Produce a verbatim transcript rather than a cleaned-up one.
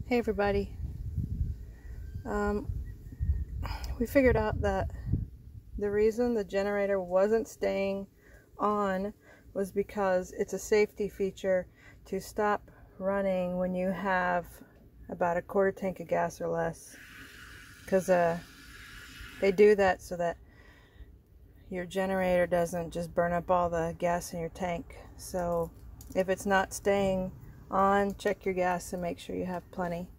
Hey everybody. Um, we figured out that the reason the generator wasn't staying on was because it's a safety feature to stop running when you have about a quarter tank of gas or less. Because uh, they do that so that your generator doesn't just burn up all the gas in your tank. So if it's not staying on, check your gas and make sure you have plenty.